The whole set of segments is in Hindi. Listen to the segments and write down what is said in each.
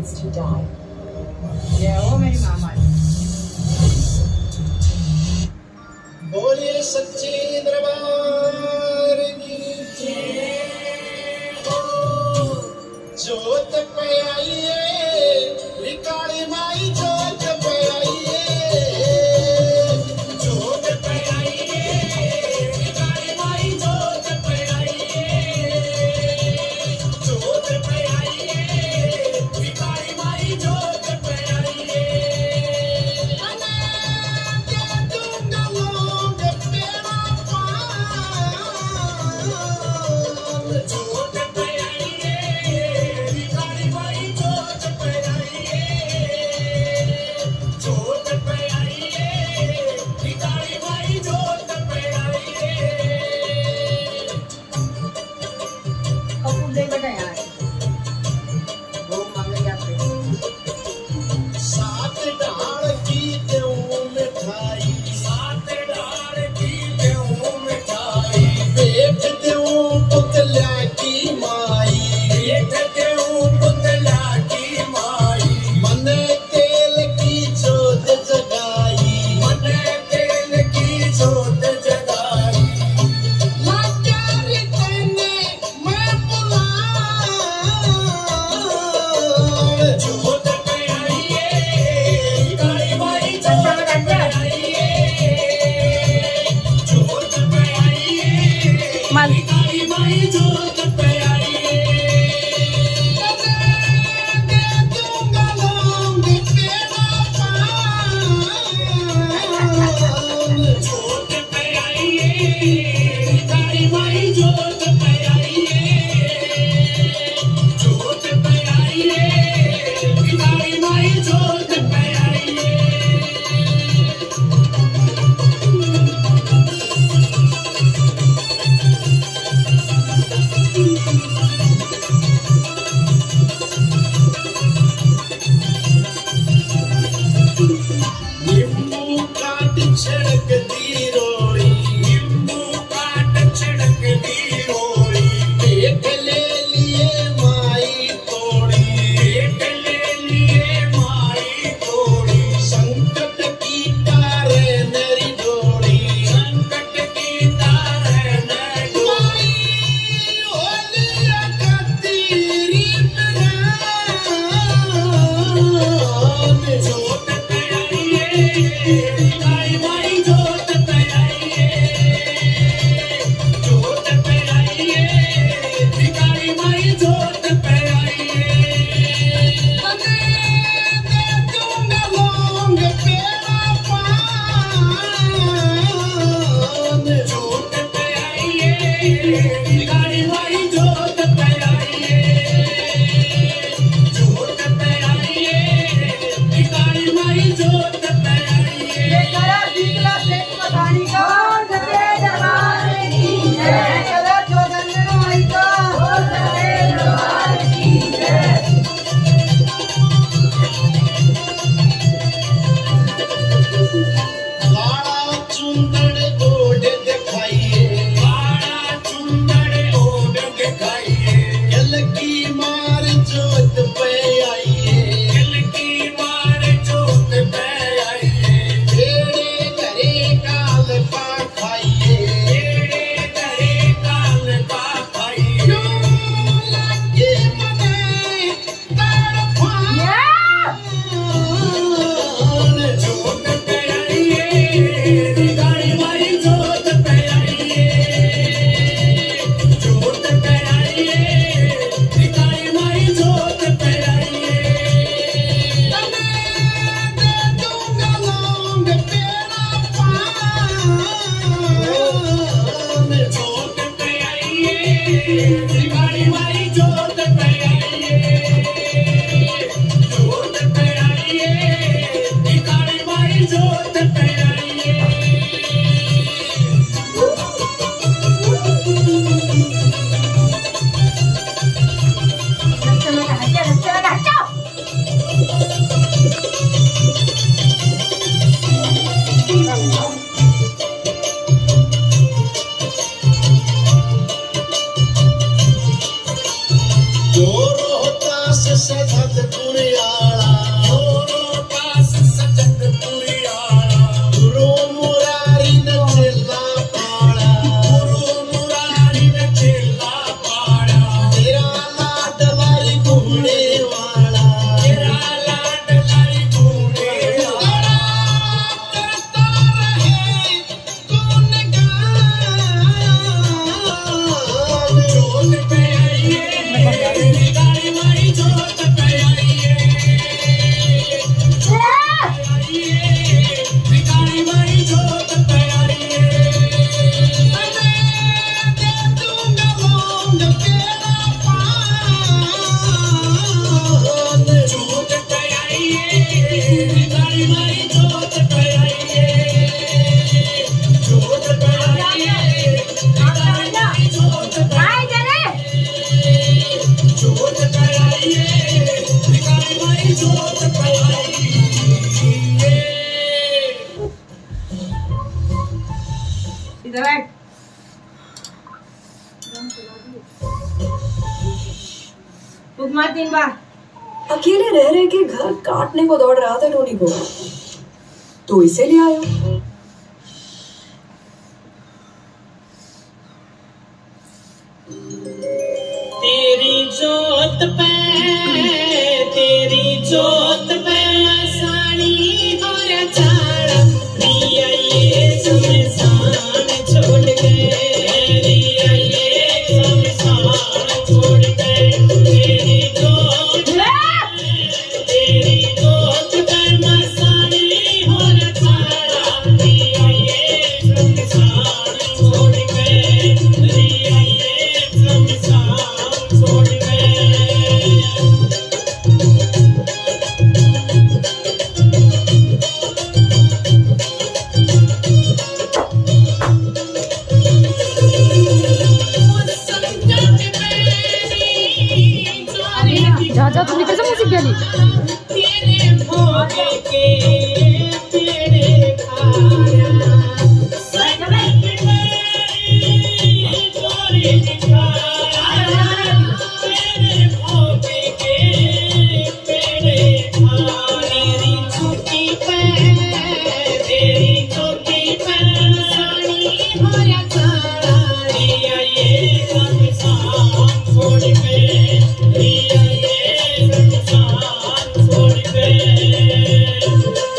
wants to die. Yeah, वो मेरी मामा है। बोलिए सच्चे दरबार की जय हो। जोत पे आइए काली माई, जोत पे आइए, जोत पे आइए काली माई, जोत पे आइए, जोत पे आइए काली माई, जोत पे आइए। जोत पे आइए काली माई, जोत पे इधर बैठ। फूक मार 3 बार। अकेले रह रहे के घर काटने को दौड़ रहा था टोनी को, तो इसे ले आयो। तेरी जोत पे साड़ी और चाड़ा रिया ये शमशान छोड़ गए, रिया ये शमशान छोड़ गए। तेरी जोत पे साड़ी और चाड़ा रिया ये शमशान छोड़ गए, रिया ये शमशान छोड़ गए। जा जा तुम्ही कसं म्युझिक गेली तेरे भोगे के पेड़े खाया सजन में गोरी दिखाया, तेरे भोगे के पेड़े खाया। तेरी चौकी पे साड़ी होया चाड़ा रिया ये शमशान छोड़ गए, रिया ये शमशान छोड़ गए।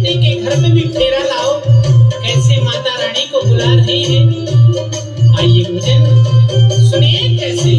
बेटे के घर में भी फेरा लाओ, कैसे माता रानी को बुला रहे हैं। आइए भजन सुनिए कैसे।